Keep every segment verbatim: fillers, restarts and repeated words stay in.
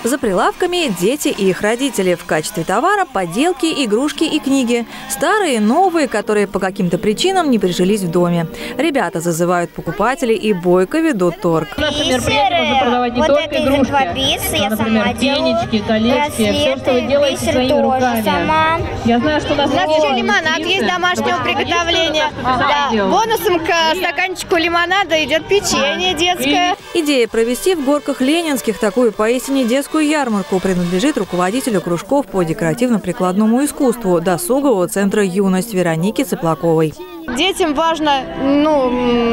За прилавками дети и их родители. В качестве товара поделки, игрушки и книги. Старые, новые, которые по каким-то причинам не прижились в доме. Ребята зазывают покупателей и бойко ведут торг. Например, можно продавать не вот только это игрушки, из я например, сама денечки, колечки, браслеты, все, что вы делаете своими руками. Сама. Я знаю, что у нас, У нас еще лимонад есть домашнего приготовления. Да. Бонусом к стаканчику лимонада идет печенье детское. Идея провести в Горках Ленинских такую поистине детскую ярмарку принадлежит руководителю кружков по декоративно-прикладному искусству досугового центра «Юность» Веронике Цыплаковой. Детям важно, ну,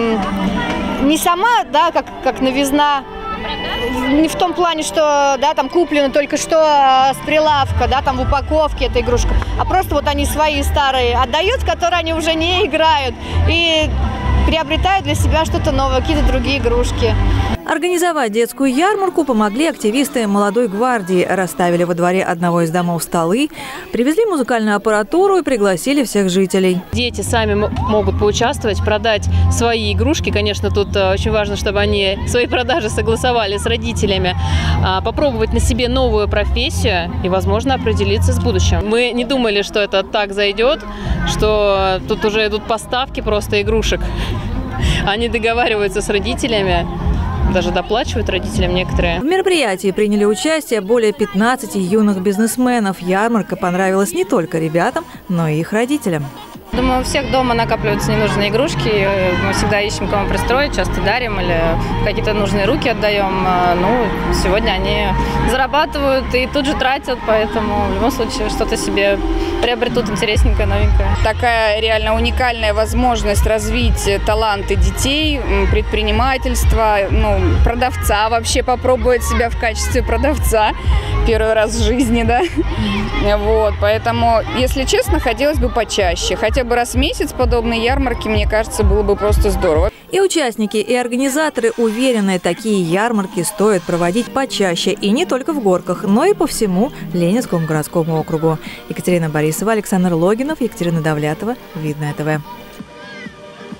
не сама, да, как, как новизна, не в том плане, что, да, там куплено только что с прилавка, да, там в упаковке эта игрушка, а просто вот они свои старые отдают, в которые они уже не играют, и приобретают для себя что-то новое, какие-то другие игрушки. Организовать детскую ярмарку помогли активисты молодой гвардии. Расставили во дворе одного из домов столы, привезли музыкальную аппаратуру и пригласили всех жителей. Дети сами могут поучаствовать, продать свои игрушки. Конечно, тут очень важно, чтобы они свои продажи согласовали с родителями. Попробовать на себе новую профессию и, возможно, определиться с будущим. Мы не думали, что это так зайдет, что тут уже идут поставки просто игрушек. Они договариваются с родителями. Даже доплачивают родителям некоторые. В мероприятии приняли участие более пятнадцати юных бизнесменов. Ярмарка понравилась не только ребятам, но и их родителям. Думаю, у всех дома накапливаются ненужные игрушки. Мы всегда ищем, кому пристроить, часто дарим или какие-то нужные руки отдаем. Ну, сегодня они зарабатывают и тут же тратят, поэтому в любом случае что-то себе приобретут интересненькое, новенькое. Такая реально уникальная возможность развить таланты детей, предпринимательство, ну, продавца, вообще попробовать себя в качестве продавца первый раз в жизни, да. Вот, поэтому, если честно, хотелось бы почаще. Хотя бы раз в месяц подобные ярмарки, мне кажется, было бы просто здорово. И участники, и организаторы уверены, такие ярмарки стоит проводить почаще. И не только в Горках, но и по всему Ленинскому городскому округу. Екатерина Борисова, Александр Логинов, Екатерина Давлятова. Видное ТВ.